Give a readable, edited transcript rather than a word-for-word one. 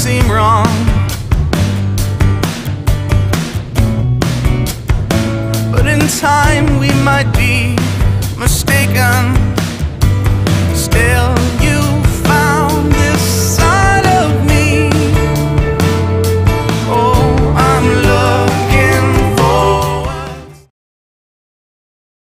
seem wrong. But in time we might be mistaken.